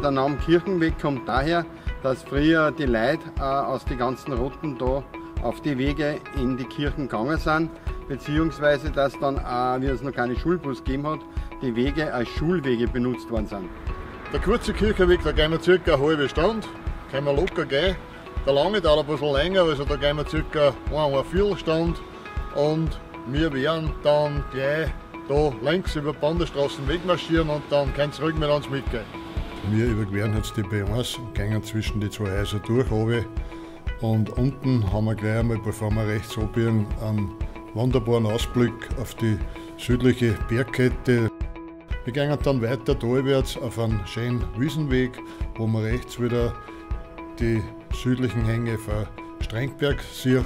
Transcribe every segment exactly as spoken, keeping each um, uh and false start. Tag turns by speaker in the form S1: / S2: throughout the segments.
S1: der Name Kirchenweg kommt daher, dass früher die Leute äh, aus den ganzen Routen da auf die Wege in die Kirchen gegangen sind, beziehungsweise dass dann, äh, wie es noch keine Schulbus gegeben hat, die Wege als Schulwege benutzt worden sind.
S2: Der kurze Kirchenweg, da gehen wir circa eine halbe Stunde, können wir locker gehen. Der lange dauert ein bisschen länger, also da gehen wir circa eine, eine Viertelstunde und wir werden dann gleich da längs über die Bandestraßen wegmarschieren und dann könnt ihr ruhig mit uns mitgehen. Wir überqueren jetzt die B eins und gehen zwischen die zwei Häuser durch runter. Und unten haben wir gleich einmal, bevor wir rechts abbiegen, einen wunderbaren Ausblick auf die südliche Bergkette. Wir gehen dann weiter talwärts auf einen schönen Wiesenweg, wo man rechts wieder die südlichen Hänge von Strengberg sieht.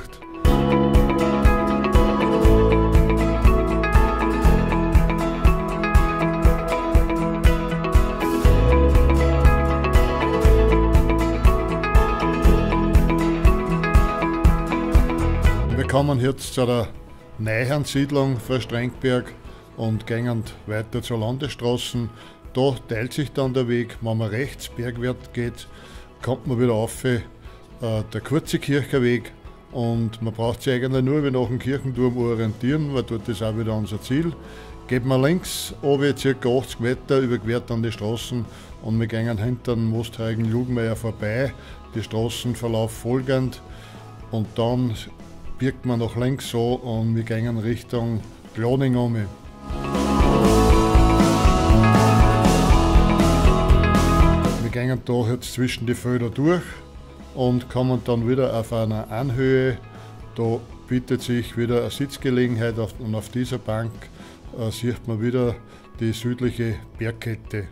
S2: Wir kommen jetzt zu der neuen Siedlung von Strengberg und gehen weiter zur Landesstraße. Da teilt sich dann der Weg, wenn man rechts bergwärts geht, kommt man wieder auf äh, der kurze Kirchenweg und man braucht sich eigentlich nur wieder nach dem Kirchenturm orientieren, weil dort ist auch wieder unser Ziel. Geht man links, runter, ca. achtzig Meter, überquert dann die Straßen und wir gehen hinter dem Mostheiligen Jugendmeier vorbei, die Straßenverlauf folgend und dann biegt man nach links so und wir gehen Richtung Glading um. Wir gehen da jetzt zwischen die Felder durch und kommen dann wieder auf einer Anhöhe. Da bietet sich wieder eine Sitzgelegenheit auf, und auf dieser Bank äh, sieht man wieder die südliche Bergkette.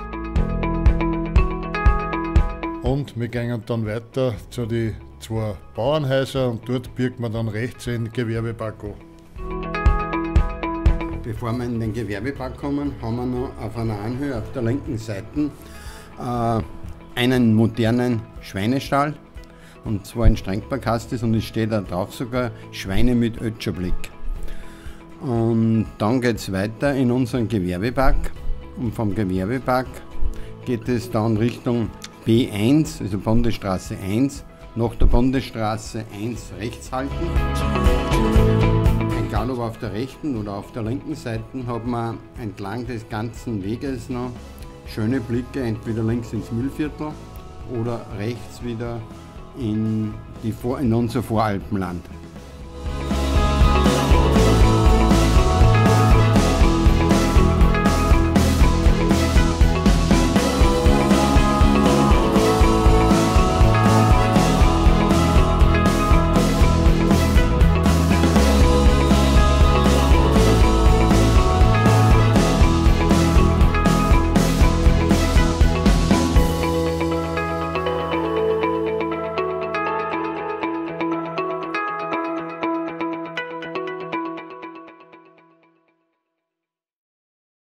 S2: Und wir gehen dann weiter zu den zwei Bauernhäusern und dort biegt man dann rechts in den Gewerbepark an.
S1: Bevor wir in den Gewerbepark kommen, haben wir noch auf einer Anhöhe auf der linken Seite äh, einen modernen Schweinestall. Und zwar in Strengberg heißt es, und es steht da drauf sogar Schweine mit Ötscherblick. Und dann geht es weiter in unseren Gewerbepark. Und vom Gewerbepark geht es dann Richtung B eins, also Bundesstraße eins. Nach der Bundesstraße eins rechts halten. Egal ob auf der rechten oder auf der linken Seite hat man entlang des ganzen Weges noch schöne Blicke, entweder links ins Mühlviertel oder rechts wieder in, die Vor in unser Voralpenland.